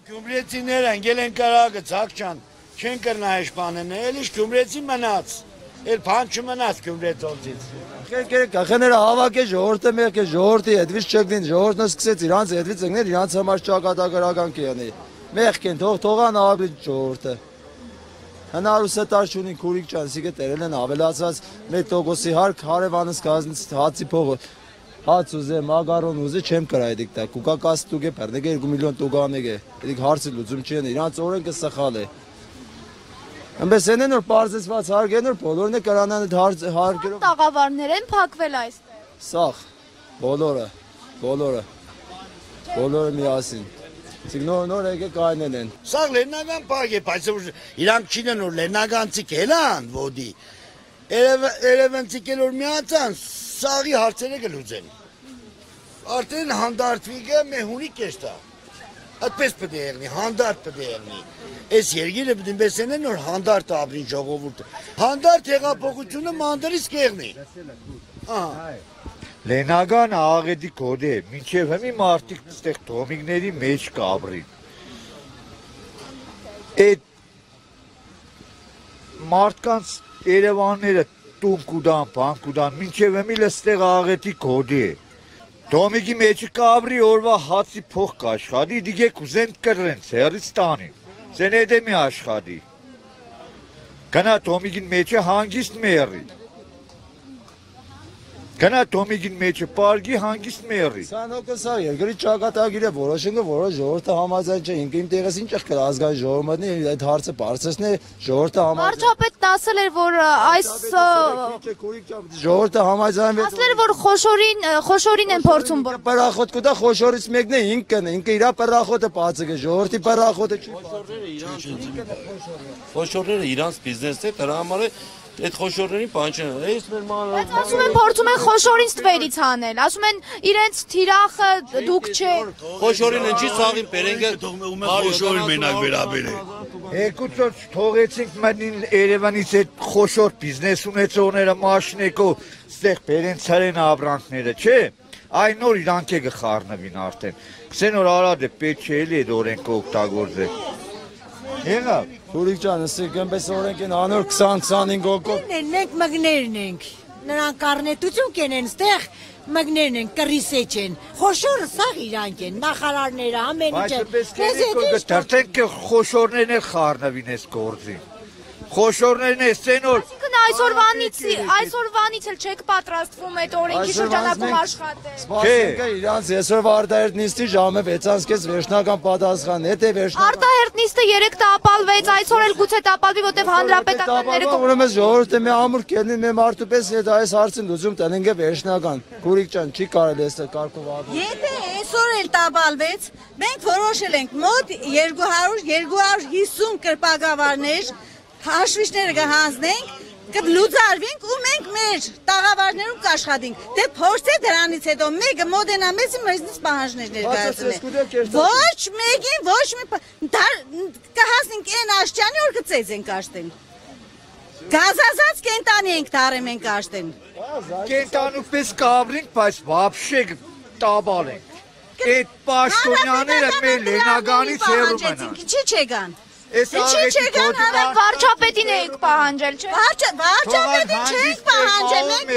Գյումրեցիներն գելեն կարագը ցակչան չեն կրնա հաշպանեն էլի գյումրեցի մնաց էլ բան չմնաց գյումրեցոցից Կախները հավաք է ժողովուրդը մեկ է ժողովրդի հետվից չգնին ժողովուրդն սկսեց իրանց հետվից ընկնել իրանց համար ճակատագրական կյանի մեղք են թողան ավելի ժողովուրդը հնարուսը տար չունին քուրիկ ճանսիկը տերել են ավելացած 1%-ի հարկ հարևանս կազմից հացի փողը հաց ուզե մագարոն ուզե չեմ կրայ դիք տա կուկա կաստուկ է բեռնեգե 2 միլիոն տուգանեգե դիք հարցի լուծում չեն իրանց օրենքը սխալ է Ամբես են որ բարձեցված հարգեն որ բոլորն է կրանան այդ հարգերով Տաղավարներ են փակվել այստեղ Սաղ բոլորը միասին Նոր եկե կայնել են Սաղ լեննական պակ է բայց իրանք չինեն որ լեննականցիկ էլան ոդի երևենցիկ էլ որ միացան սաղի հարցերը կլուծեն արդեն հանդարտվի գը մեհունի կեշտա Այդպես պետք է եղնի, հանդարտ պետք է եղնի Այս երգիրը պետք է բեսենեն որ հանդարտ ապրին ժողովուրդը Հանդարտ հեղափոխությունը մանդրից կեղնի Լենագան աղետի կոդ է, մինչև հմի մարդիկ ստեղ տոմիկների մեջ կաբրին Այդ մարդկանց երևանները տուն կուդան, բան կուդան, մինչև հմի լստեղ աղետի կոդ է Տոմիկի մեջը կաբրի օրվա հացի փող կաշխադի, դիգեք ուզեն կրեն, սերից տանին, զեն էդ է մի աշխադի Կնա տոմիկին մեջը հանգիստ մերի Կնա տոմիկին մեջը պարգի հանգիստ մերի Սանոկը սա երկրի ճակատագիր է որոշենը որոշ ժողովրդը համաձայն չէ ինքը իմ տեղս ինչ եղքր ազգային ժողովմատնի այդ հարցը բարձրացնի ժողովրդը համաձայն Վարչապետն ասել էր որ այս ժողովրդը համաձայնվեց ասել էր որ խոշորին են փորձում Պարախոտ կուտա խոշորից մեկն է ինքն է ինքը իր պարախոտը բացը ժողովրդի պարախոտը չի Խոշորները իրանց բիզնեսն է դրա համար է Այդ խոշորների բան չեն, այս մեր Բայց ասում են փորձում են խոշորին ստվերից անել, ասում են իրենց թիրախը դուք չեք Խոշորին ընչի ցաղին բերենգը խոշորին մենակ վերաբերել Երկուց թողեցինք մնին Երևանից այդ խոշոր բիզնես ունեցողները մաշնեկով ստեղ բերեն ցարեն ապրանքները, չէ Այն նոր իրանք է գխառնվին արդեն Կսեն որ արադ է պետք չէ էլի այդ օրենքը օգտագործել Եղավ Քուրիկ ջան, ասեք այնպես օրենք են անոր 20-25 հոգով Մենք մգներն ենք, նրանք կարնետություն կենեն ստեղ մգներն են, կռիսե չեն, խոշորը սաղ իրանք են, նախարարները, ամեն ինչը Դրտենք խոշորներն էլ խառնվին ես գործին Խոշորներն է սեն որ Այսօրվանից էլ չեք պատրաստվում այդ օրենքի շրջանակում աշխատել Սպասենք իրանց այսօր Արտահերտ նիստի ժամը 6-ից վերջնական պատասխան Հետ է վերջնական Արտահերտ նիստը 3 տապալվեց, այսօր էլ գուցե տապալվի, որտեղ հանրապետականները Ուրեմն ժողովուրդը մի ամուր կերնի մի մարդու պես այդ այս հարցին լուծում տնենք է վերջնական Քուրիկ ջան, չի կարելի այստեղ կարգով ապրել Եթե այսօր էլ տապալվեց, մենք որոշել ենք մոտ 200-250 կրպագավարներ հաշվիչները կհանձնենք, կլուծարվենք ու մենք մեր տաղավարներում կաշխատենք Դե փորձե դրանից հետո մեկը մոդենա մեծի մեզնից պահանջներ ներկայացնենք Ոչ մեկին, ոչ մի կհասնենք են աշճանի որ կծեզենք աշտեն Գազազած կենտանի ենք դարեմ ենք աշտեն Կենտանու պես կաբրինք, բայց վապշե տաբալենք Այդ պաշտոնյաները մեր լենագանից հեռու մնան Ինչի չեկան Ինչի չեկան վարչապետին էիք պահանջել, չէ՞։ Վարչապետին չենք պահանջել, մենք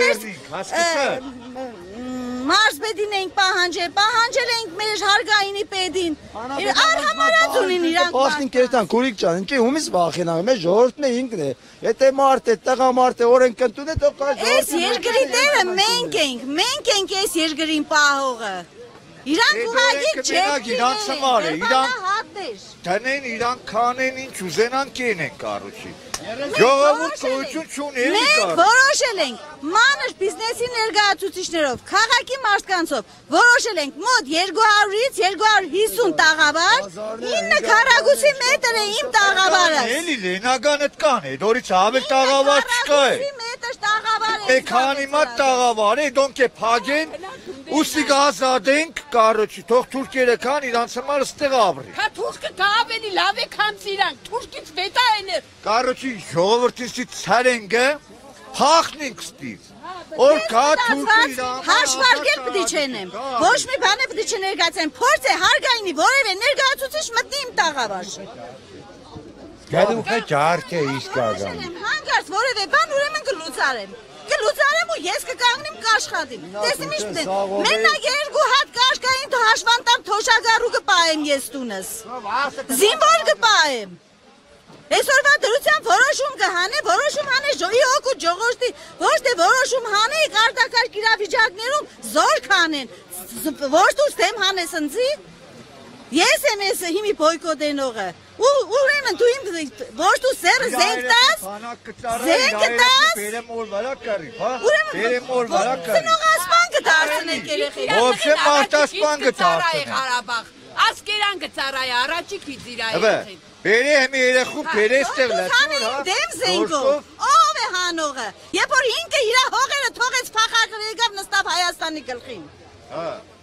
մարզպետին ենք պահանջել ենք մեր հարգայինի պետին, արհամարած ունին իրանք Պաշտին կերտան, քուրիկ ջան, ինչի ումից վախենան, մեր ժողովուրդն է ինքն է Եթե մարդ է, տղամարդ է, օրենք ընտուն է, թող կա ժողովուրդը Այս երկրի տերը մենք ենք այս երկրին պահողը Իրանք ուղագի չեք Տնեն իրանք կանեն ինչ ուզենան կենեն կարուչի Ժողովուրդ կողություն չուն էլի կար Մենք որոշել ենք մանր բիզնեսի ներկայացուցիչներով, քաղաքի մարդկանցով Որոշել ենք մոտ 200-ից 250 տաղավար 9 քառակուսի մետր է իմ տաղավարը Էլի լենագանդ կան է, դորից ավել տաղավար չկա է Մեկ հանի մատ տաղավար է, դոնք է պագեն Ուստի գազադենք կարոչի, թող թուրկերը կան իրանց համար ստեղ ապրի Հա թուրկը կա ավելի լավ է քան իրանք, թուրքից վետա են Կարոչի ժողովրդից ցարենգը հախնենք ստից Օր կա թուրքի հաշվարկել պետք է չենեմ։ Ոչ մի բան է պետք է չներկայացնեմ։ Փորձ է հարգայինի որևէ ներկայացուցիչ մտնի իմ տաղավար։ Գալուք է ջարք է իսկական։ Հանգարց որևէ բան ուրեմն կլուծարեմ։ Կլուծարեմ ու ես կկանգնեմ կաշխատեմ։ Տեսնի ինչ պետք է։ Մենակ երկու հատ կաշկային թո հաշվանտամ թոշակառու կպահեմ ես տունս։ Զինվոր կպահեմ։ Այսօրվա դրությամբ որոշում կհանե, որոշում հանե ժողովի օգու ժողովրդի, ոչ թե որոշում հանե արտակարգ իրավիճակներում զոր կանեն։ Ոչ դուս դեմ հանես ընձի։ Ես եմ ես հիմի բոյկոտենողը։ Ուրեմն դու իմ ոչ դու սերը զենք տաս։ Զենք տաս։ Բերեմ օր վրա կարի, հա։ Բերեմ օր վրա կարի։ Ծնողասպան կդարձնենք երեխեք։ Ովսե մարտասպան կդարձնենք։ Ղարաբաղ։ Ասկերան կծարայ առաջի քիծիրա Հəbə, բերի հեմի երեխու բերեստեղ լացում, հա։ Դեմ զենքով։ Ով է հանողը։ Երբ որ ինքը իր հողերը թողեց փախակը եկավ նստավ Հայաստանի գլխին։ Հա։